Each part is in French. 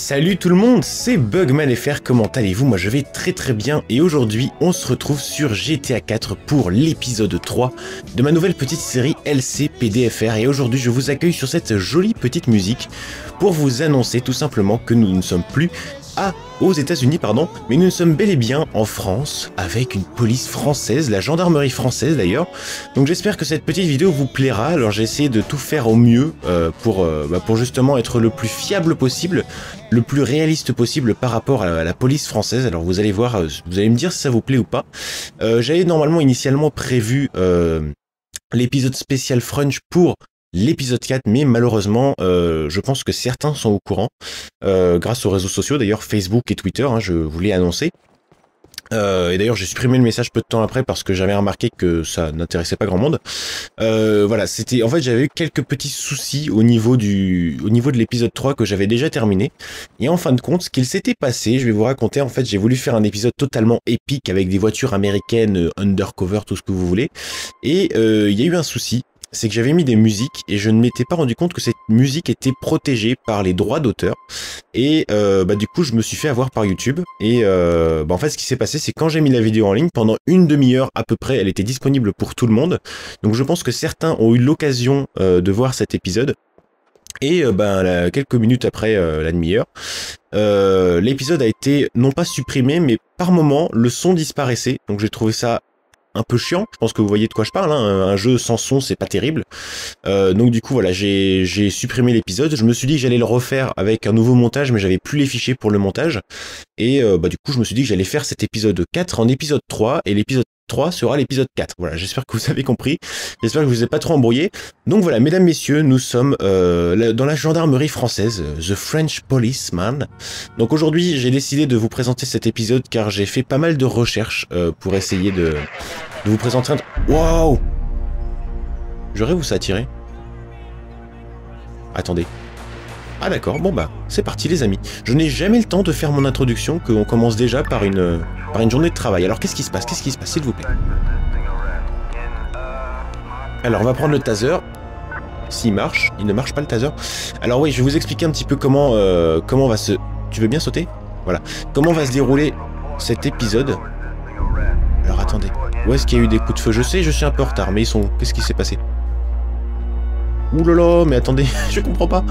Salut tout le monde, c'est Bugman.fr, comment allez-vous? Moi je vais très bien et aujourd'hui on se retrouve sur GTA 4 pour l'épisode 3 de ma nouvelle petite série LCPDFR et aujourd'hui je vous accueille sur cette jolie petite musique pour vous annoncer tout simplement que nous ne sommes plus aux États-Unis, mais nous sommes bel et bien en France, avec une police française, la gendarmerie française d'ailleurs. Donc j'espère que cette petite vidéo vous plaira. Alors j'ai essayé de tout faire au mieux pour justement être le plus fiable possible, le plus réaliste possible par rapport à la police française. Alors vous allez voir, vous allez me dire si ça vous plaît ou pas. J'avais normalement initialement prévu l'épisode spécial Frunch pour l'épisode 4, mais malheureusement, je pense que certains sont au courant, grâce aux réseaux sociaux, d'ailleurs Facebook et Twitter, hein, je vous l'ai annoncé. Et d'ailleurs j'ai supprimé le message peu de temps après parce que j'avais remarqué que ça n'intéressait pas grand monde. Voilà, c'était en fait j'avais eu quelques petits soucis au niveau de l'épisode 3 que j'avais déjà terminé. Et en fin de compte, ce qu'il s'était passé, je vais vous raconter. En fait, j'ai voulu faire un épisode totalement épique avec des voitures américaines, undercover, tout ce que vous voulez. Et il y a eu un souci. C'est que j'avais mis des musiques et je ne m'étais pas rendu compte que cette musique était protégée par les droits d'auteur. Et du coup, je me suis fait avoir par YouTube. Et en fait, ce qui s'est passé, c'est quand j'ai mis la vidéo en ligne, pendant une demi-heure à peu près, elle était disponible pour tout le monde. Donc je pense que certains ont eu l'occasion de voir cet épisode. Et quelques minutes après la demi-heure, l'épisode a été non pas supprimé, mais par moment, le son disparaissait. Donc j'ai trouvé ça un peu chiant, je pense que vous voyez de quoi je parle, hein. Un jeu sans son c'est pas terrible, donc du coup voilà, j'ai supprimé l'épisode. Je me suis dit que j'allais le refaire avec un nouveau montage, mais j'avais plus les fichiers pour le montage, et du coup je me suis dit que j'allais faire cet épisode 4 en épisode 3, et l'épisode 3 sera l'épisode 4, voilà, j'espère que vous avez compris, j'espère que je vous ai pas trop embrouillé. Donc voilà, mesdames, messieurs, nous sommes dans la gendarmerie française, The French Policeman. Donc aujourd'hui, j'ai décidé de vous présenter cet épisode car j'ai fait pas mal de recherches pour essayer de vous présenter un... Waouh! J'aurais où ça a tiré? Attendez. Ah d'accord, bon bah, c'est parti les amis. Je n'ai jamais le temps de faire mon introduction, qu'on commence déjà par une journée de travail. Alors qu'est-ce qui se passe? Qu'est-ce qui se passe, s'il vous plaît? Alors on va prendre le taser. S'il marche, il ne marche pas le taser. Alors oui, je vais vous expliquer un petit peu comment va se... Tu veux bien sauter? Voilà. Comment va se dérouler cet épisode. Alors attendez. Où est-ce qu'il y a eu des coups de feu? Je suis un peu en retard, mais ils sont... Qu'est-ce qui s'est passé? Ouh là là, mais attendez, je comprends pas.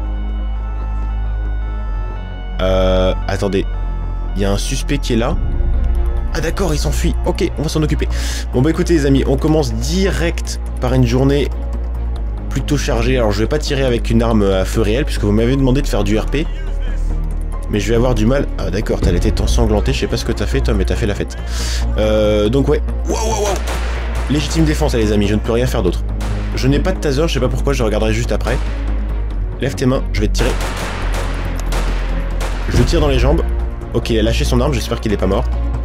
Attendez. Il y a un suspect qui est là. Ah d'accord, il s'enfuit. Ok, on va s'en occuper. Bon bah écoutez les amis, on commence direct par une journée plutôt chargée. Alors je vais pas tirer avec une arme à feu réel, puisque vous m'avez demandé de faire du RP. Mais je vais avoir du mal... Ah d'accord, t'as la tête ensanglantée, je sais pas ce que t'as fait toi, mais t'as fait la fête. Donc ouais. Wow. Légitime défense les amis, je ne peux rien faire d'autre. Je n'ai pas de taser, je sais pas pourquoi, je regarderai juste après. Lève tes mains, je vais te tirer. Je le tire dans les jambes. Ok, il a lâché son arme, j'espère qu'il est pas mort.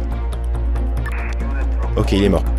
Ok, il est mort.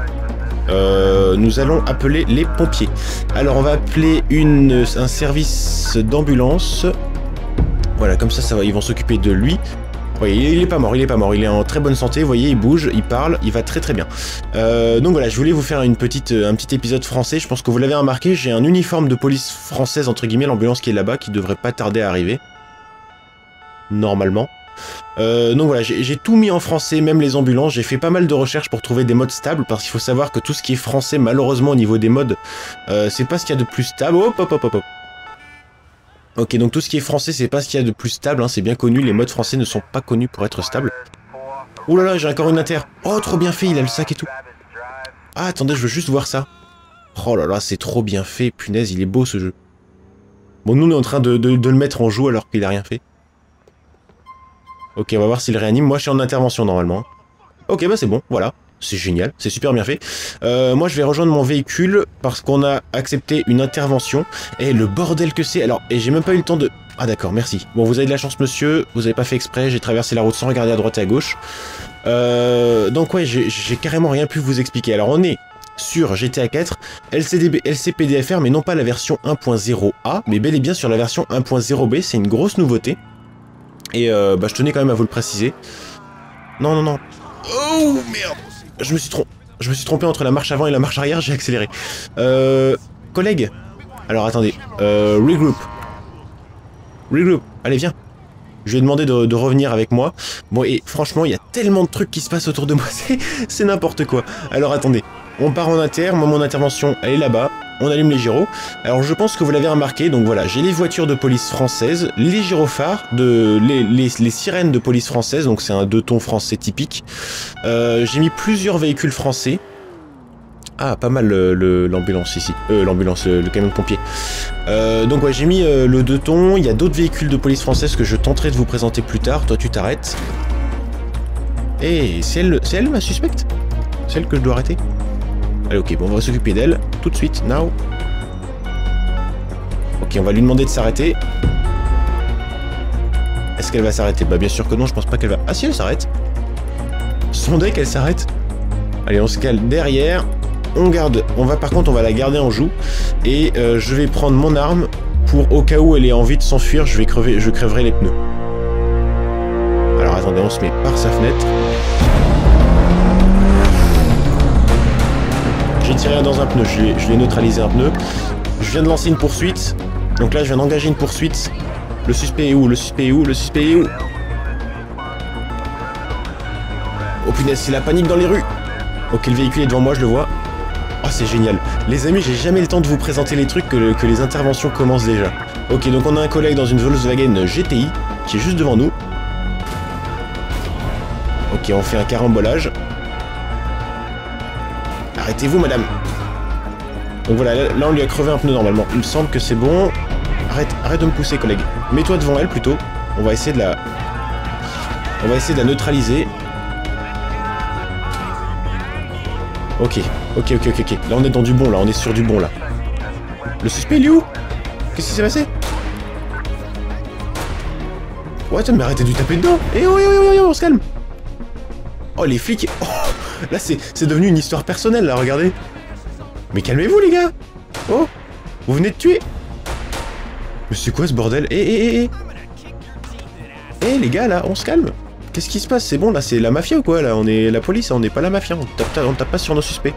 Nous allons appeler les pompiers. Alors on va appeler un service d'ambulance. Voilà, comme ça va, ils vont s'occuper de lui. Oui, il est pas mort, il est en très bonne santé, vous voyez, il bouge, il parle, il va très bien. Donc voilà, je voulais vous faire un petit épisode français. Je pense que vous l'avez remarqué, j'ai un uniforme de police française, entre guillemets, l'ambulance qui est là-bas, qui devrait pas tarder à arriver. Normalement. Donc voilà, j'ai tout mis en français, même les ambulances. J'ai fait pas mal de recherches pour trouver des modes stables, parce qu'il faut savoir que tout ce qui est français, malheureusement, au niveau des modes, c'est pas ce qu'il y a de plus stable. Hop. Ok, donc tout ce qui est français, c'est pas ce qu'il y a de plus stable, hein, c'est bien connu, les modes français ne sont pas connus pour être stables. Ouh là là, j'ai encore une inter. Oh, trop bien fait, il a le sac et tout. Ah, attendez, je veux juste voir ça. Oh là là, c'est trop bien fait, punaise, il est beau ce jeu. Bon, nous on est en train de le mettre en joue alors qu'il a rien fait. Ok, on va voir s'il réanime. Moi, je suis en intervention normalement. Ok, bah c'est bon, voilà. C'est génial, c'est super bien fait. Moi, je vais rejoindre mon véhicule parce qu'on a accepté une intervention. Et le bordel que c'est. Alors, et j'ai même pas eu le temps de... Ah d'accord, merci. Bon, vous avez de la chance, monsieur. Vous avez pas fait exprès. J'ai traversé la route sans regarder à droite et à gauche. Donc ouais, j'ai carrément rien pu vous expliquer. Alors, on est sur GTA 4, LCPDFR, mais non pas la version 1.0A, mais bel et bien sur la version 1.0B. C'est une grosse nouveauté. Et je tenais quand même à vous le préciser. Non. Oh merde! Je me suis trompé entre la marche avant et la marche arrière, j'ai accéléré. Collègue. Alors attendez. Regroup. Allez, viens. Je lui ai demandé de revenir avec moi. Bon, et franchement, il y a tellement de trucs qui se passent autour de moi, c'est n'importe quoi. Alors attendez, on part en inter, moi mon intervention, elle est là-bas. On allume les gyros. Alors je pense que vous l'avez remarqué, donc voilà, j'ai les voitures de police françaises, les gyrophares, les sirènes de police françaises, donc c'est un 2 tons français typique. J'ai mis plusieurs véhicules français. Ah, pas mal l'ambulance ici. L'ambulance, le camion de pompier. Donc ouais, j'ai mis le 2 tons. Il y a d'autres véhicules de police française que je tenterai de vous présenter plus tard. Toi, tu t'arrêtes. Et c'est elle ma suspecte? C'est elle que je dois arrêter? Allez, ok, bon, on va s'occuper d'elle. Tout de suite, now. Ok, on va lui demander de s'arrêter. Est-ce qu'elle va s'arrêter? Bah bien sûr que non, je pense pas qu'elle va... Ah si, elle s'arrête. Son deck, elle s'arrête. Allez, on se cale derrière. On garde, par contre on va la garder en joue et je vais prendre mon arme pour au cas où elle ait envie de s'enfuir, je crèverai les pneus. Alors attendez, on se met par sa fenêtre. J'ai tiré dans un pneu, je vais neutraliser un pneu. Je viens de lancer une poursuite, donc là je viens d'engager une poursuite. Le suspect est où? Le suspect est où? Le suspect est où? Oh punaise, c'est la panique dans les rues. Ok, le véhicule est devant moi, je le vois. Oh, c'est génial. Les amis, j'ai jamais le temps de vous présenter les trucs que les interventions commencent déjà. Ok, donc on a un collègue dans une Volkswagen GTI qui est juste devant nous. Ok, on fait un carambolage. Arrêtez-vous, madame. Donc voilà, là on lui a crevé un pneu normalement. Il me semble que c'est bon. Arrête de me pousser, collègue. Mets-toi devant elle plutôt. On va essayer de la neutraliser. Ok. Là, on est dans du bon, là. On est sur du bon, là. Le suspect, il est où? Qu'est-ce qui s'est passé? Ouais, mais arrêtez de lui taper dedans. Eh oh, on se calme. Oh, les flics. Oh, là, c'est devenu une histoire personnelle, là, regardez. Mais calmez-vous, les gars. Oh, vous venez de tuer. Mais c'est quoi, ce bordel? Eh, les gars, là, on se calme. Qu'est-ce qui se passe? C'est bon, là, c'est la mafia ou quoi? Là, on est la police, on n'est pas la mafia, on tape pas sur nos suspects.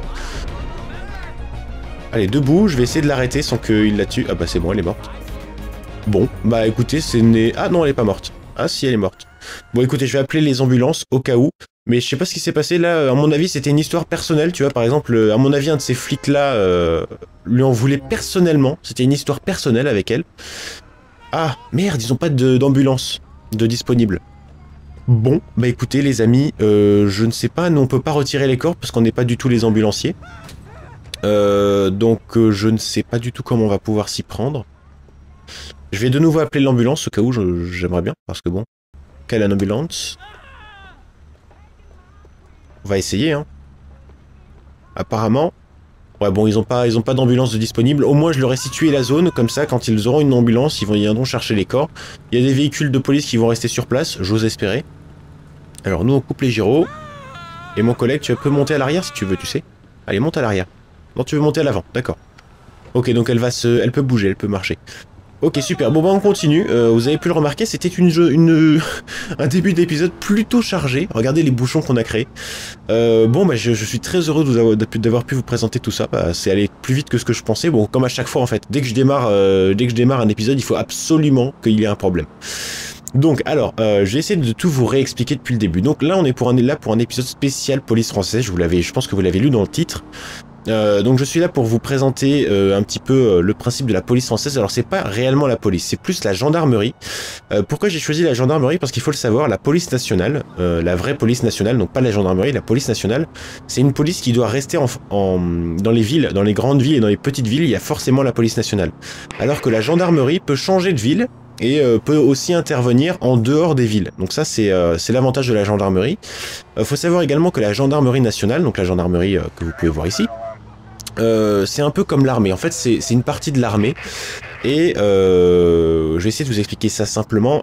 Allez, debout, je vais essayer de l'arrêter sans qu'il la tue. Ah bah c'est bon, elle est morte. Bon, bah écoutez, ah non, elle est pas morte. Ah si, elle est morte. Bon, écoutez, je vais appeler les ambulances au cas où. Mais je sais pas ce qui s'est passé, là, à mon avis, c'était une histoire personnelle, tu vois, par exemple, à mon avis, un de ces flics-là lui en voulait personnellement. C'était une histoire personnelle avec elle. Ah, merde, ils ont pas d'ambulance de disponible. Bon, bah écoutez les amis, je ne sais pas, nous on peut pas retirer les corps parce qu'on n'est pas du tout les ambulanciers. Donc je ne sais pas du tout comment on va pouvoir s'y prendre. Je vais de nouveau appeler l'ambulance au cas où j'aimerais bien, parce que bon, quelle ambulance? On va essayer, hein. Apparemment, ouais bon, ils ont pas d'ambulance de disponible. Au moins je leur ai situé la zone, comme ça quand ils auront une ambulance, ils viendront chercher les corps. Il y a des véhicules de police qui vont rester sur place, j'ose espérer. Alors nous on coupe les gyros. Et mon collègue, tu peux monter à l'arrière si tu veux, tu sais. Allez, monte à l'arrière. Non, tu veux monter à l'avant, d'accord. Ok, donc elle peut bouger, elle peut marcher. Ok, super. Bon bah on continue. Vous avez pu le remarquer, c'était un début d'épisode plutôt chargé. Regardez les bouchons qu'on a créés. Bon bah je suis très heureux d'avoir pu vous présenter tout ça. Bah, c'est allé plus vite que ce que je pensais. Bon, comme à chaque fois en fait, dès que je démarre un épisode, il faut absolument qu'il y ait un problème. Donc alors, je vais essayer de tout vous réexpliquer depuis le début. Donc là on est là pour un épisode spécial police française. Je pense que vous l'avez lu dans le titre. Donc je suis là pour vous présenter un petit peu le principe de la police française. Alors c'est pas réellement la police, c'est plus la gendarmerie. Pourquoi j'ai choisi la gendarmerie? Parce qu'il faut le savoir, la police nationale, la vraie police nationale, donc pas la gendarmerie, la police nationale, c'est une police qui doit rester dans les villes, dans les grandes villes et dans les petites villes, il y a forcément la police nationale. Alors que la gendarmerie peut changer de ville et peut aussi intervenir en dehors des villes. Donc ça c'est l'avantage de la gendarmerie. Faut savoir également que la gendarmerie nationale, donc la gendarmerie que vous pouvez voir ici, c'est un peu comme l'armée. En fait, c'est une partie de l'armée. Et je vais essayer de vous expliquer ça simplement.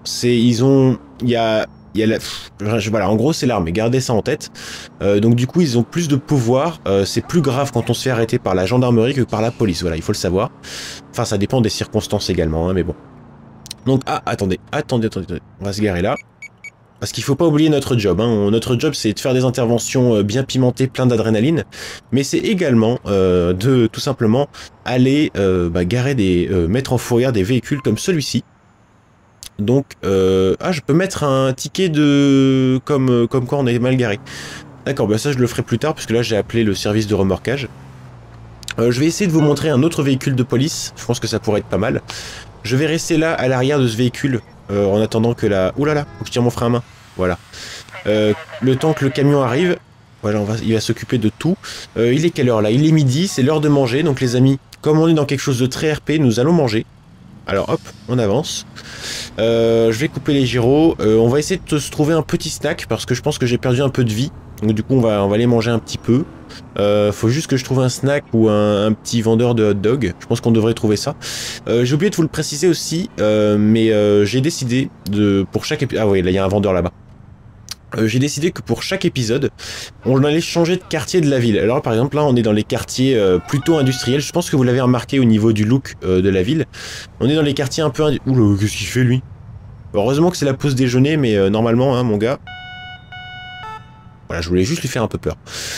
Voilà, en gros, c'est l'armée. Gardez ça en tête. Donc du coup, ils ont plus de pouvoir. C'est plus grave quand on se fait arrêter par la gendarmerie que par la police. Voilà, il faut le savoir. Enfin, ça dépend des circonstances également, hein, mais bon. Donc, attendez. On va se garer là. Parce qu'il faut pas oublier notre job, hein. Notre job c'est de faire des interventions bien pimentées, plein d'adrénaline, mais c'est également de tout simplement aller mettre en fourrière des véhicules comme celui-ci. Donc, ah, je peux mettre un ticket de... Comme quoi on est mal garé. D'accord, bah ça je le ferai plus tard, parce que là j'ai appelé le service de remorquage. Je vais essayer de vous montrer un autre véhicule de police, je pense que ça pourrait être pas mal. Je vais rester là, à l'arrière de ce véhicule, en attendant que la... Ouh là là, faut que je tire mon frein à main. Voilà. Le temps que le camion arrive, voilà, il va s'occuper de tout. Il est quelle heure là? Il est midi, c'est l'heure de manger, donc les amis, comme on est dans quelque chose de très RP, nous allons manger. Alors hop, on avance. Je vais couper les gyros. On va essayer de se trouver un petit snack, parce que je pense que j'ai perdu un peu de vie. Donc du coup on va aller manger un petit peu. Faut juste que je trouve un snack ou un petit vendeur de hot dog. Je pense qu'on devrait trouver ça. J'ai oublié de vous le préciser aussi, mais j'ai décidé de... Pour chaque épisode... Ah oui, là il y a un vendeur là-bas. J'ai décidé que pour chaque épisode, on allait changer de quartier de la ville. Alors par exemple là on est dans les quartiers plutôt industriels. Je pense que vous l'avez remarqué au niveau du look de la ville. On est dans les quartiers un peu... Oula, qu'est-ce qu'il fait lui? Heureusement que c'est la pause déjeuner, mais normalement, hein, mon gars... Voilà, je voulais juste lui faire un peu peur.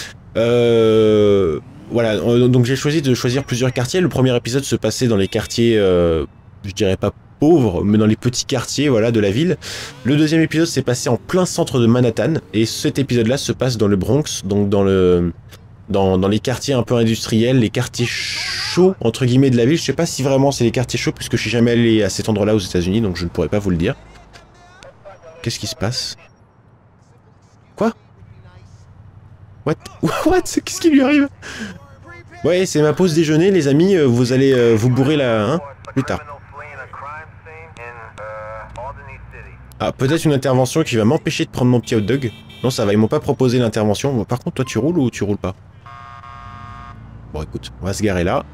Voilà, donc j'ai choisi de choisir plusieurs quartiers. Le premier épisode se passait dans les quartiers, je dirais pas pauvres, mais dans les petits quartiers, voilà, de la ville. Le deuxième épisode s'est passé en plein centre de Manhattan, et cet épisode-là se passe dans le Bronx, donc dans les quartiers un peu industriels, les quartiers chauds, entre guillemets, de la ville. Je sais pas si vraiment c'est les quartiers chauds, puisque je suis jamais allé à cet endroit-là aux États-Unis, donc je ne pourrais pas vous le dire. Qu'est-ce qui se passe? Quoi? What? What? Qu'est-ce qui lui arrive? Ouais, c'est ma pause déjeuner, les amis. Vous allez vous bourrer là, hein, plus tard. Ah, peut-être une intervention qui va m'empêcher de prendre mon petit hot dog. Non, ça va, ils m'ont pas proposé l'intervention. Bon, par contre, toi, tu roules ou tu roules pas? Bon, écoute, on va se garer là.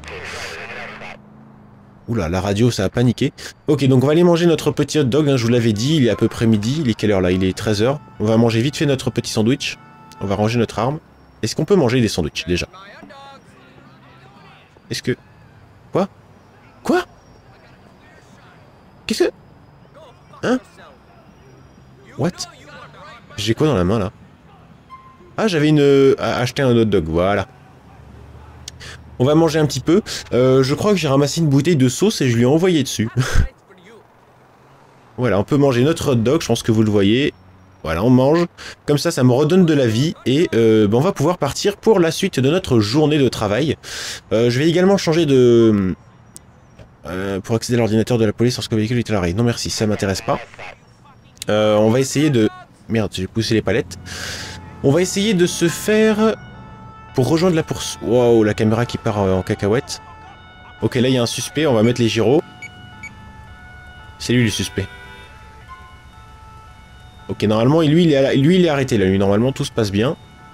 Oula, la radio, ça a paniqué. Ok, donc on va aller manger notre petit hot dog, hein, je vous l'avais dit, il est à peu près midi. Il est quelle heure là? Il est 13 h. On va manger vite fait notre petit sandwich. On va ranger notre arme. Est-ce qu'on peut manger des sandwichs, déjà? Est-ce que... Quoi? Quoi? Qu'est-ce que... Hein? What? J'ai quoi dans la main, là? Ah, j'avais une... acheté un hot dog, voilà. On va manger un petit peu. Je crois que j'ai ramassé une bouteille de sauce et je lui ai envoyé dessus. Voilà, on peut manger notre hot dog, je pense que vous le voyez. Voilà, on mange. Comme ça me redonne de la vie. Et on va pouvoir partir pour la suite de notre journée de travail. Je vais également changer de... pour accéder à l'ordinateur de la police lorsque le véhicule est à l'arrêt. Non merci, ça m'intéresse pas. On va essayer de... Merde, j'ai poussé les palettes. On va essayer de se faire... Pour rejoindre la poursuite... Waouh, la caméra qui part en cacahuète. Ok, là il y a un suspect, on va mettre les gyros. C'est lui le suspect. Ok, normalement, lui il est arrêté là, lui. Normalement, tout se passe bien.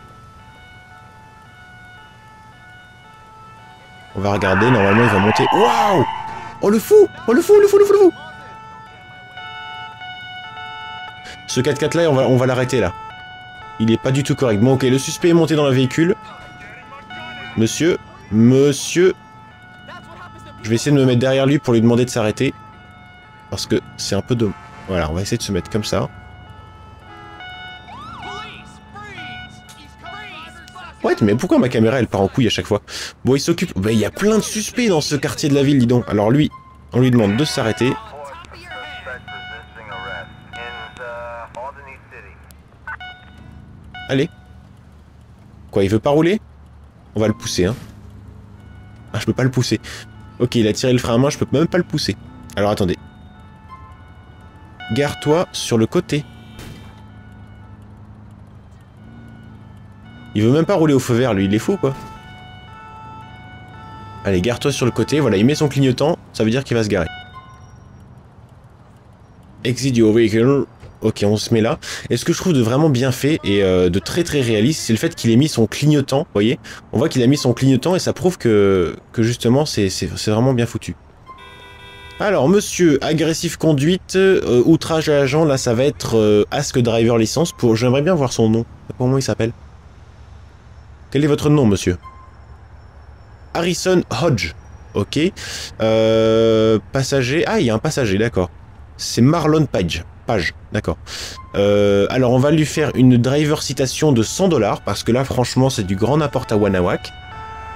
On va regarder, normalement il va monter... Waouh! Oh le fou! Oh le fou, le fou, le fou, le fou! Ce 4x4 là, on va l'arrêter là. Il est pas du tout correct. Bon ok, le suspect est monté dans le véhicule. Monsieur, monsieur... Je vais essayer de me mettre derrière lui pour lui demander de s'arrêter. Parce que c'est un peu de... Voilà, on va essayer de se mettre comme ça. Ouais, mais pourquoi ma caméra elle part en couille à chaque fois? Bon, il s'occupe... Bah, il y a plein de suspects dans ce quartier de la ville, dis donc. Alors lui, on lui demande de s'arrêter. Allez. Quoi, il veut pas rouler? On va le pousser, hein. Ah, je peux pas le pousser. Ok, il a tiré le frein à main, je peux même pas le pousser. Alors attendez. Gare-toi sur le côté. Il veut même pas rouler au feu vert, lui, il est fou, quoi. Allez, gare-toi sur le côté, voilà, il met son clignotant, ça veut dire qu'il va se garer. Exit your vehicle. Ok, on se met là. Et ce que je trouve de vraiment bien fait et de très très réaliste, c'est le fait qu'il ait mis son clignotant, vous voyez. On voit qu'il a mis son clignotant et ça prouve que justement c'est vraiment bien foutu. Alors, monsieur, agressif conduite, outrage à l'agent, là ça va être Ask Driver Licence. J'aimerais bien voir son nom. Comment il s'appelle? Quel est votre nom, monsieur? Harrison Hodge. Ok. Passager. Ah, il y a un passager, d'accord. C'est Marlon Page, d'accord. Alors, on va lui faire une driver citation de 100 $, parce que là, franchement, c'est du grand n'importe à Wanawak.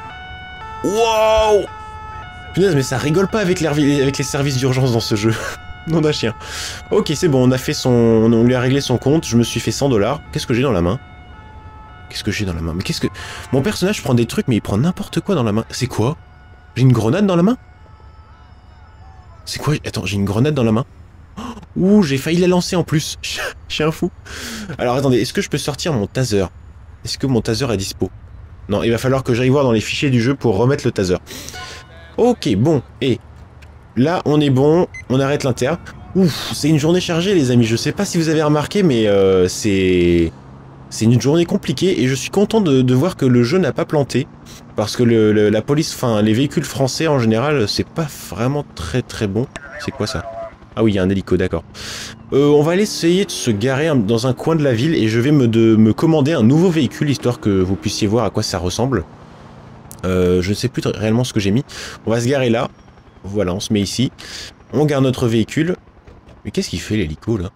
Wow! Punaise, mais ça rigole pas avec les services d'urgence dans ce jeu. Nom d'un chien. Ok, c'est bon, on a fait son... On lui a réglé son compte, je me suis fait 100 $. Qu'est-ce que j'ai dans la main? Qu'est-ce que j'ai dans la main? Mais qu'est-ce que... Mon personnage prend des trucs, mais il prend n'importe quoi dans la main. C'est quoi? J'ai une grenade dans la main? C'est quoi? Attends, j'ai une grenade dans la main? Ouh, j'ai failli la lancer en plus. Je suis un fou. Alors attendez, est-ce que je peux sortir mon taser? Est-ce que mon taser est dispo? Non, il va falloir que j'aille voir dans les fichiers du jeu pour remettre le taser. Ok, bon, et... Là, on est bon, on arrête l'inter. Ouf, c'est une journée chargée, les amis. Je sais pas si vous avez remarqué, mais c'est une journée compliquée et je suis content de voir que le jeu n'a pas planté. Parce que la police, enfin, les véhicules français en général, c'est pas vraiment très bon. C'est quoi ça? Ah oui, il y a un hélico, d'accord. On va aller essayer de se garer dans un coin de la ville et je vais me commander un nouveau véhicule, histoire que vous puissiez voir à quoi ça ressemble. Je ne sais plus réellement ce que j'ai mis. On va se garer là. Voilà, on se met ici. On garde notre véhicule. Mais qu'est-ce qu'il fait l'hélico là?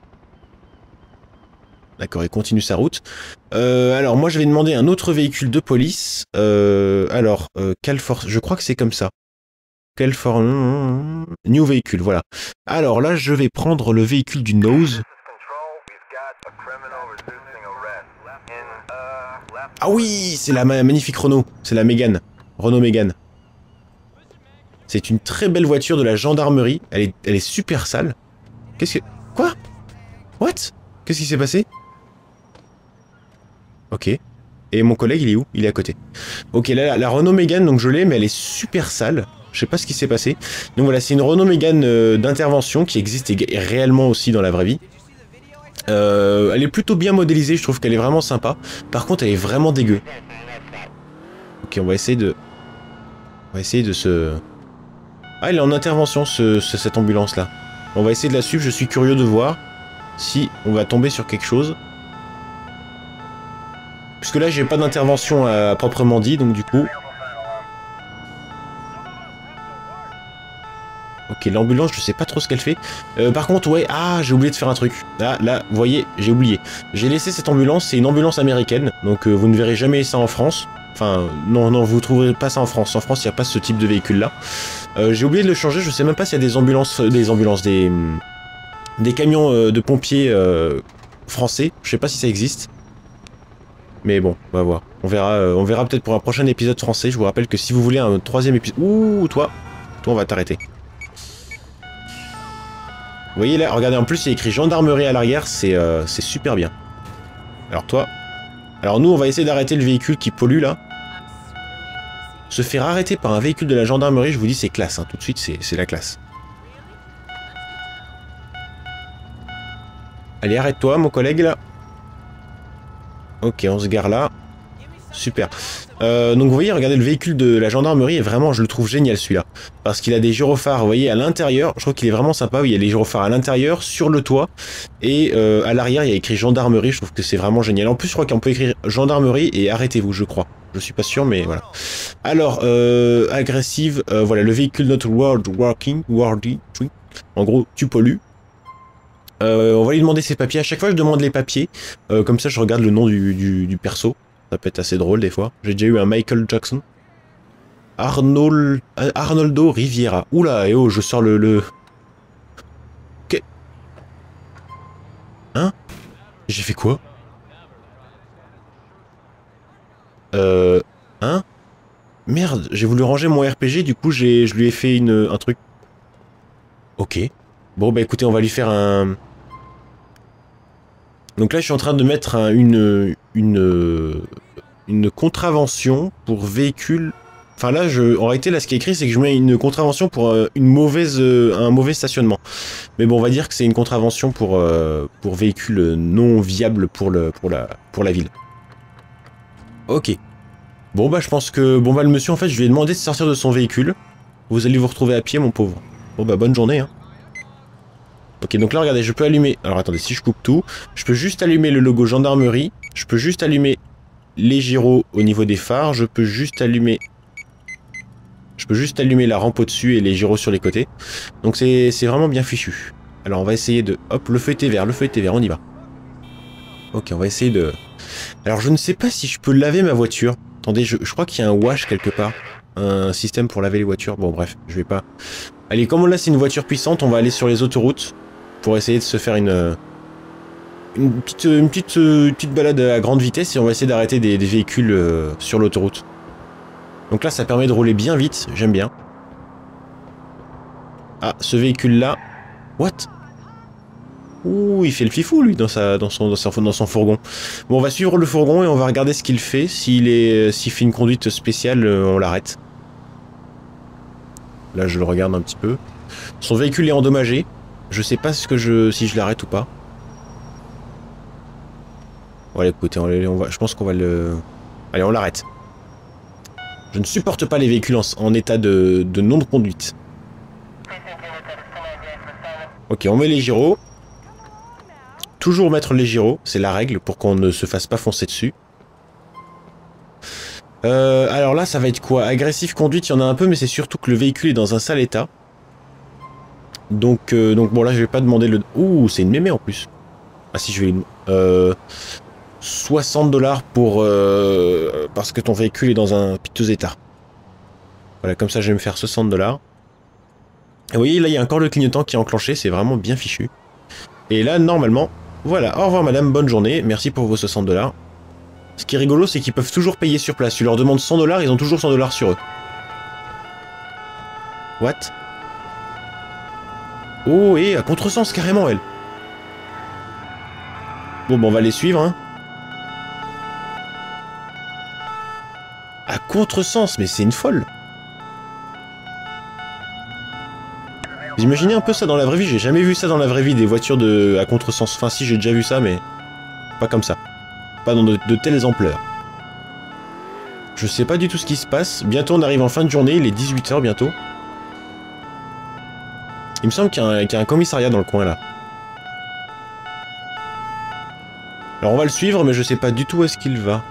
D'accord, il continue sa route. Alors moi je vais demander un autre véhicule de police. Calforce, je crois que c'est comme ça. Calforce... New véhicule, voilà. Alors là je vais prendre le véhicule du Nose. Ah oui, c'est la magnifique Renault. C'est la Mégane. Renault Mégane. C'est une très belle voiture de la gendarmerie. Elle est super sale. Qu'est-ce que... Quoi? What? Qu'est-ce qui s'est passé? Ok. Et mon collègue, il est où? Il est à côté. Ok, là, la Renault Mégane, donc je l'ai, mais elle est super sale. Je sais pas ce qui s'est passé. Donc voilà, c'est une Renault Mégane d'intervention qui existe réellement aussi dans la vraie vie. Elle est plutôt bien modélisée, je trouve qu'elle est vraiment sympa. Par contre, elle est vraiment dégueu. Ok, on va essayer de... On va essayer de se... Ah, elle est en intervention, cette ambulance-là. On va essayer de la suivre, je suis curieux de voir si on va tomber sur quelque chose. Puisque là, j'ai pas d'intervention à proprement dit, donc du coup... Ok, l'ambulance, je sais pas trop ce qu'elle fait. Par contre, ouais, ah, j'ai oublié de faire un truc. Là, vous voyez, j'ai oublié. J'ai laissé cette ambulance, c'est une ambulance américaine, donc vous ne verrez jamais ça en France. Enfin, non, vous trouverez pas ça en France. En France, il n'y a pas ce type de véhicule-là. J'ai oublié de le changer, je sais même pas s'il y a des des camions de pompiers français. Je sais pas si ça existe. Mais bon, on va voir. On verra peut-être pour un prochain épisode français. Je vous rappelle que si vous voulez un troisième épisode... Ouh, toi, on va t'arrêter. Vous voyez là, regardez, en plus il y a écrit gendarmerie à l'arrière, c'est super bien. Alors toi... Alors nous, on va essayer d'arrêter le véhicule qui pollue là. Se faire arrêter par un véhicule de la gendarmerie, je vous dis, c'est classe, hein. Tout de suite, c'est la classe. Allez, arrête-toi, mon collègue, là. Ok, on se gare là. Super. Donc vous voyez, regardez, le véhicule de la gendarmerie est vraiment, je le trouve génial celui-là. Parce qu'il a des gyrophares, vous voyez, à l'intérieur. Je trouve qu'il est vraiment sympa. Il y a les gyrophares à l'intérieur, sur le toit. Et à l'arrière, il y a écrit gendarmerie. Je trouve que c'est vraiment génial. En plus, je crois qu'on peut écrire gendarmerie et arrêtez-vous, je crois. Je suis pas sûr, mais voilà. Alors, agressive, voilà, le véhicule not working. En gros, tu pollues. On va lui demander ses papiers. À chaque fois, je demande les papiers. Comme ça, je regarde le nom du perso. Ça peut être assez drôle des fois. J'ai déjà eu un Michael Jackson. Arnoldo Riviera. Oula, et oh, je sors le... Ok. Hein? J'ai fait quoi? Hein? Merde, j'ai voulu ranger mon RPG, du coup je lui ai fait un truc. Ok. Bon bah écoutez, on va lui faire un... Donc là je suis en train de mettre une contravention pour véhicule... Enfin là, en réalité, là ce qui est écrit, c'est que je mets une contravention pour un mauvais stationnement. Mais bon, on va dire que c'est une contravention pour véhicule non viable pour la ville. Ok. Bon bah je pense que... Bon bah le monsieur, en fait, je lui ai demandé de sortir de son véhicule. Vous allez vous retrouver à pied, mon pauvre. Bon bah bonne journée, hein. Ok, donc là, regardez, je peux allumer... Alors attendez, si je coupe tout, je peux juste allumer le logo gendarmerie. Je peux juste allumer les gyros au niveau des phares. Je peux juste allumer la rampe au-dessus et les gyros sur les côtés. Donc c'est vraiment bien fichu. Alors on va essayer de... Hop, le feu était vert, on y va. Ok, on va essayer de... Alors je ne sais pas si je peux laver ma voiture. Attendez, je crois qu'il y a un wash quelque part. Un système pour laver les voitures. Bon bref, je vais pas Allez, comme là c'est une voiture puissante, on va aller sur les autoroutes pour essayer de se faire une petite balade à grande vitesse et on va essayer d'arrêter des véhicules sur l'autoroute. Donc là, ça permet de rouler bien vite, j'aime bien. Ah, ce véhicule-là... What? Ouh, il fait le fifou, lui, dans son fourgon. Bon, on va suivre le fourgon et on va regarder ce qu'il fait. S'il fait une conduite spéciale, on l'arrête. Là, je le regarde un petit peu. Son véhicule est endommagé. Je sais pas si je l'arrête ou pas. Bon, allez, écoutez, je pense qu'on va le... Allez, on l'arrête. Je ne supporte pas les véhicules en état de non-conduite. Ok, on met les gyros. Toujours mettre les gyros, c'est la règle pour qu'on ne se fasse pas foncer dessus. Alors là, ça va être quoi? Agressif conduite, il y en a un peu, mais c'est surtout que le véhicule est dans un sale état. Donc bon, là, je vais pas demander le... Ouh, c'est une mémé en plus. Ah si, je vais... 60 $ pour... parce que ton véhicule est dans un piteux état. Voilà, comme ça, je vais me faire 60 $. Et vous voyez, là, il y a encore le clignotant qui est enclenché, c'est vraiment bien fichu. Et là, normalement... Voilà, au revoir madame, bonne journée, merci pour vos 60 $. Ce qui est rigolo, c'est qu'ils peuvent toujours payer sur place. Tu leur demandes 100 $, ils ont toujours 100 $ sur eux. What? Oh, et à contresens carrément, elle. Bon, on va les suivre, hein. À contresens, mais c'est une folle. Vous imaginez un peu ça dans la vraie vie? J'ai jamais vu ça dans la vraie vie, des voitures à contresens. Enfin si, j'ai déjà vu ça, mais pas comme ça. Pas dans de telles ampleurs. Je sais pas du tout ce qui se passe. Bientôt on arrive en fin de journée, il est 18 h bientôt. Il me semble qu'il y a un commissariat dans le coin là. Alors on va le suivre, mais je sais pas du tout où est-ce qu'il va.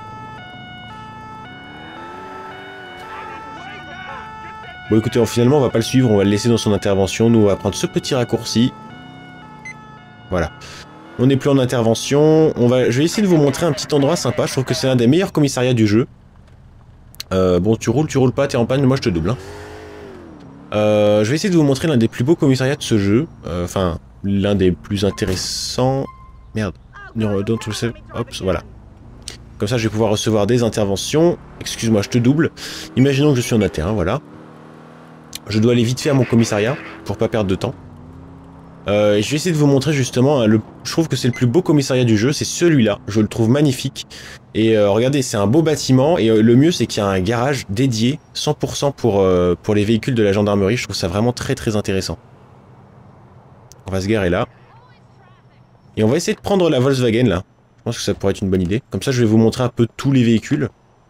Bon écoutez, finalement on va pas le suivre, on va le laisser dans son intervention. Nous on va prendre ce petit raccourci. Voilà. On n'est plus en intervention. Je vais essayer de vous montrer un petit endroit sympa. Je trouve que c'est l'un des meilleurs commissariats du jeu. Bon, tu roules pas, t'es en panne, moi je te double. Hein. Je vais essayer de vous montrer l'un des plus beaux commissariats de ce jeu. Enfin, l'un des plus intéressants. Merde. Hop, voilà. Comme ça, je vais pouvoir recevoir des interventions. Excuse-moi, je te double. Imaginons que je suis en AT1, voilà. Je dois aller vite fait à mon commissariat pour pas perdre de temps. Et je vais essayer de vous montrer justement, je trouve que c'est le plus beau commissariat du jeu, c'est celui-là, je le trouve magnifique. Et regardez, c'est un beau bâtiment, et le mieux c'est qu'il y a un garage dédié, 100% pour les véhicules de la gendarmerie, je trouve ça vraiment très très intéressant. On va se garer là. Et on va essayer de prendre la Volkswagen là, je pense que ça pourrait être une bonne idée. Comme ça je vais vous montrer un peu tous les véhicules.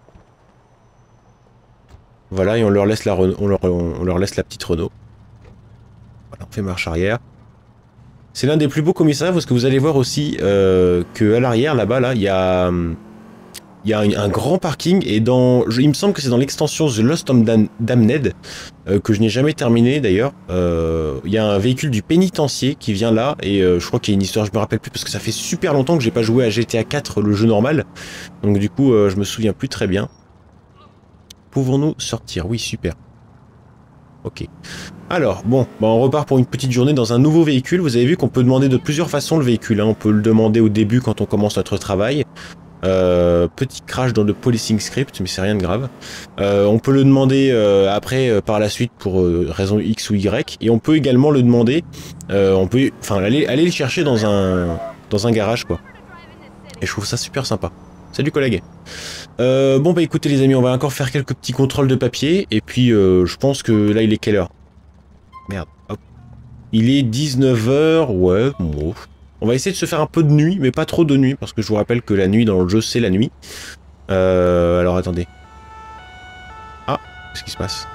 Voilà, et on leur laisse on leur laisse la petite Renault. Voilà, on fait marche arrière. C'est l'un des plus beaux commissariats parce que vous allez voir aussi que à l'arrière, là-bas, là, il y a un grand parking et il me semble que c'est dans l'extension The Lost and Damned que je n'ai jamais terminé d'ailleurs. Il y a un véhicule du pénitencier qui vient là et je crois qu'il y a une histoire, je me rappelle plus parce que ça fait super longtemps que j'ai pas joué à GTA 4, le jeu normal. Donc du coup, je me souviens plus très bien. Pouvons-nous sortir? Oui, super. Ok. Alors, bon, on repart pour une petite journée dans un nouveau véhicule. Vous avez vu qu'on peut demander de plusieurs façons le véhicule. Hein. On peut le demander au début quand on commence notre travail. Petit crash dans le policing script, mais c'est rien de grave. On peut le demander après, par la suite, pour raison X ou Y. Et on peut également le demander, aller le chercher dans un garage, quoi. Et je trouve ça super sympa. Salut collègue. Bon bah écoutez les amis, on va encore faire quelques petits contrôles de papier. Et puis je pense que là il est quelle heure? Merde, hop. Il est 19 h, ouais, bon. On va essayer de se faire un peu de nuit, mais pas trop de nuit, parce que je vous rappelle que la nuit dans le jeu c'est la nuit. Alors attendez. Ah, qu'est-ce qui se passe?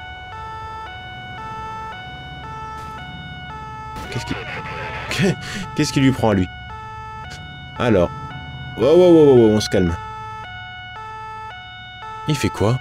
Qu'est-ce qui lui prend à lui? Alors. Wow, on se calme. Il fait quoi?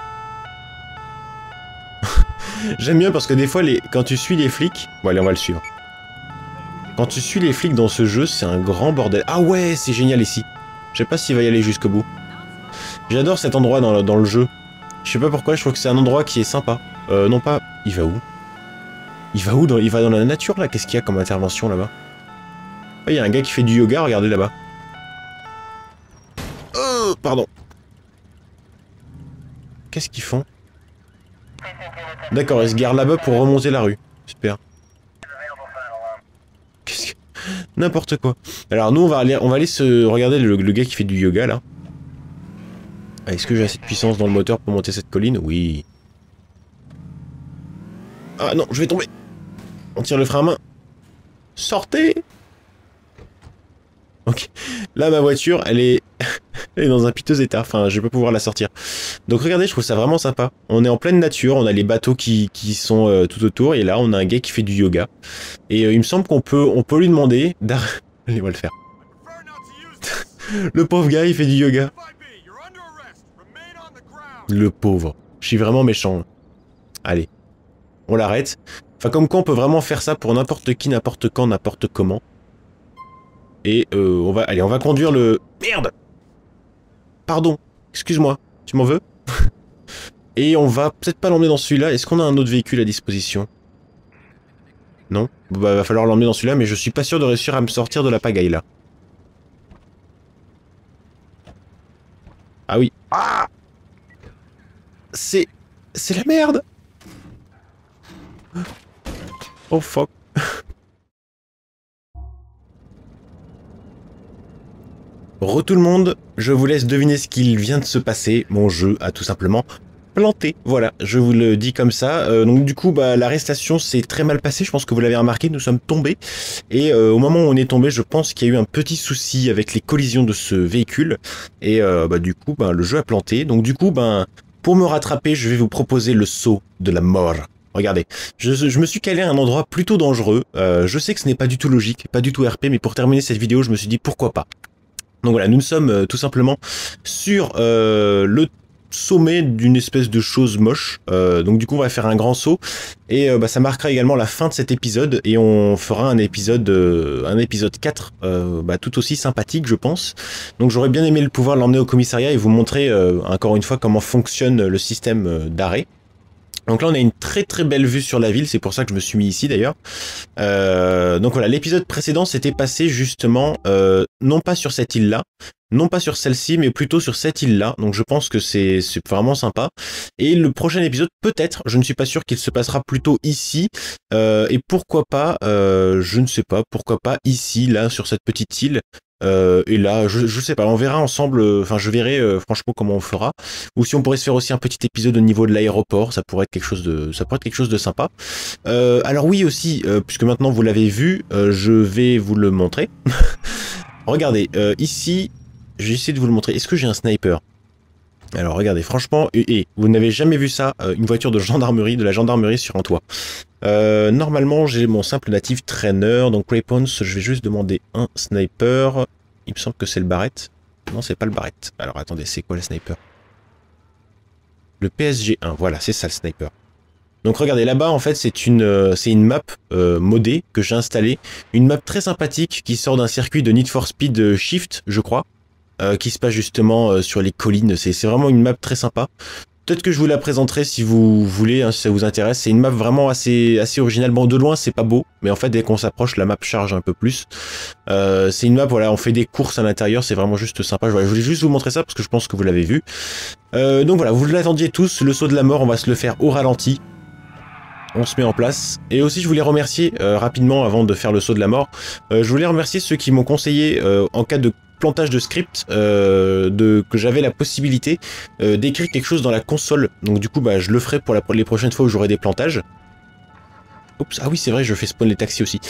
J'aime bien parce que des fois, quand tu suis les flics... Bon allez, on va le suivre. Quand tu suis les flics dans ce jeu, c'est un grand bordel. Ah ouais, c'est génial ici. Je sais pas s'il va y aller jusqu'au bout. J'adore cet endroit dans le jeu. Je sais pas pourquoi, je trouve que c'est un endroit qui est sympa. Non pas... Il va où? Il va où il va dans la nature, là? Qu'est-ce qu'il y a comme intervention, là-bas? Ah, il y a un gars qui fait du yoga, regardez, là-bas. Oh, pardon. Qu'est-ce qu'ils font? D'accord, ils se garent là-bas pour remonter la rue. Super. Qu'est-ce que... N'importe quoi. Alors nous, on va aller se regarder le gars qui fait du yoga, là. Est-ce que j'ai assez de puissance dans le moteur pour monter cette colline? Oui. Ah non, je vais tomber. On tire le frein à main. Sortez! Ok. Là, ma voiture, elle est... elle est dans un piteux état. Enfin, je vais pas pouvoir la sortir. Donc regardez, je trouve ça vraiment sympa. On est en pleine nature, on a les bateaux qui sont tout autour, et là, on a un gars qui fait du yoga. Et il me semble on peut lui demander d'arrêter... Allez, on va le faire. Le pauvre gars, il fait du yoga. Le pauvre. Je suis vraiment méchant. Allez. On l'arrête. Enfin, comme quoi, on peut vraiment faire ça pour n'importe qui, n'importe quand, n'importe comment. Et on va conduire le... Merde! Pardon. Excuse-moi. Tu m'en veux? Et on va peut-être pas l'emmener dans celui-là. Est-ce qu'on a un autre véhicule à disposition? Non? Bah, va falloir l'emmener dans celui-là, mais je suis pas sûr de réussir à me sortir de la pagaille, là. Ah oui. Ah! C'est la merde! Oh fuck. Re tout le monde, je vous laisse deviner ce qu'il vient de se passer. Mon jeu a tout simplement planté. Voilà, je vous le dis comme ça. Donc du coup, bah, l'arrestation s'est très mal passée. Je pense que vous l'avez remarqué, nous sommes tombés. Et au moment où on est tombé, je pense qu'il y a eu un petit souci avec les collisions de ce véhicule. Et bah, du coup, bah, le jeu a planté. Donc du coup, bah, pour me rattraper, je vais vous proposer le saut de la mort. Regardez, je me suis calé à un endroit plutôt dangereux. Je sais que ce n'est pas du tout logique, pas du tout RP, mais pour terminer cette vidéo, je me suis dit pourquoi pas. Donc voilà, nous sommes tout simplement sur le sommet d'une espèce de chose moche. Donc du coup, on va faire un grand saut. Et bah, ça marquera également la fin de cet épisode. Et on fera un épisode 4 bah, tout aussi sympathique, je pense. Donc j'aurais bien aimé pouvoir l'emmener au commissariat et vous montrer encore une fois comment fonctionne le système d'arrêt. Donc là on a une très très belle vue sur la ville, c'est pour ça que je me suis mis ici d'ailleurs. Donc voilà, l'épisode précédent s'était passé justement, non pas sur cette île-là, non pas sur celle-ci, mais plutôt sur cette île-là. Donc je pense que c'est vraiment sympa. Et le prochain épisode, peut-être, je ne suis pas sûr qu'il se passera plutôt ici. Et pourquoi pas, je ne sais pas, pourquoi pas ici, là, sur cette petite île. Et là, je sais pas, on verra ensemble, enfin je verrai franchement comment on fera. Ou si on pourrait se faire aussi un petit épisode au niveau de l'aéroport, ça pourrait être quelque chose de sympa. Alors oui aussi, puisque maintenant vous l'avez vu, je vais vous le montrer. Regardez, ici, j'ai essayé de vous le montrer. Est-ce que j'ai un sniper? Alors regardez, franchement, et vous n'avez jamais vu ça, une voiture de gendarmerie, de la gendarmerie sur un toit. Normalement, j'ai mon simple native trainer, donc weapons, je vais juste demander un sniper. Il me semble que c'est le Barrett. Non, c'est pas le Barrett. Alors attendez, c'est quoi le sniper? Le PSG1, voilà, c'est ça le sniper. Donc regardez, là-bas, en fait, c'est une map modée que j'ai installée. Une map très sympathique qui sort d'un circuit de Need for Speed Shift, je crois. Qui se passe justement sur les collines. C'est vraiment une map très sympa. Peut-être que je vous la présenterai si vous voulez, hein, si ça vous intéresse. C'est une map vraiment assez originale. Bon, de loin, c'est pas beau, mais en fait, dès qu'on s'approche, la map charge un peu plus. C'est une map, voilà, on fait des courses à l'intérieur, c'est vraiment juste sympa. Je voulais juste vous montrer ça parce que je pense que vous l'avez vu. Donc voilà, vous l'attendiez tous, le saut de la mort, on va se le faire au ralenti. On se met en place. Et aussi, je voulais remercier rapidement, avant de faire le saut de la mort, je voulais remercier ceux qui m'ont conseillé, en cas de plantage de script, que j'avais la possibilité d'écrire quelque chose dans la console. Donc du coup, bah, je le ferai pour les prochaines fois où j'aurai des plantages. Oups, ah oui, c'est vrai, je fais spawn les taxis aussi.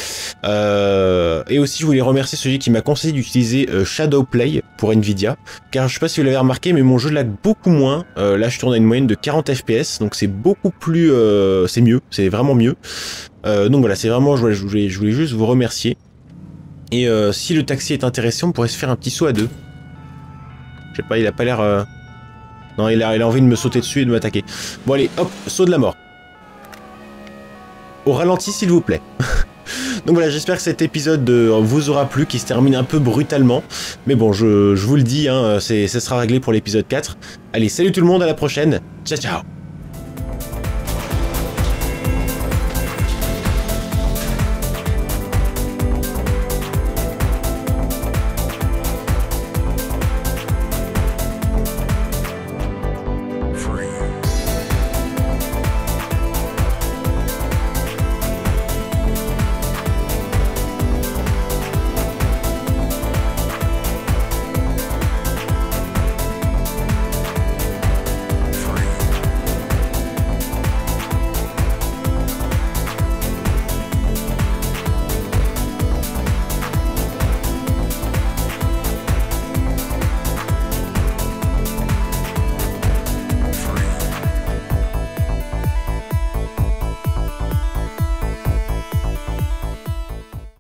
Et aussi, je voulais remercier celui qui m'a conseillé d'utiliser Shadowplay pour Nvidia. Car je sais pas si vous l'avez remarqué, mais mon jeu lag beaucoup moins. Là, je tourne à une moyenne de 40 FPS, donc c'est beaucoup plus... c'est mieux, c'est vraiment mieux. Donc voilà, c'est vraiment... Je voulais juste vous remercier. Et si le taxi est intéressé, on pourrait se faire un petit saut à deux. Je sais pas, il a pas l'air... Non, il a envie de me sauter dessus et de m'attaquer. Bon allez, hop, saut de la mort. Au ralenti, s'il vous plaît. Donc voilà, j'espère que cet épisode vous aura plu, qui se termine un peu brutalement. Mais bon, je vous le dis, hein, ça sera réglé pour l'épisode 4. Allez, salut tout le monde, à la prochaine. Ciao, ciao.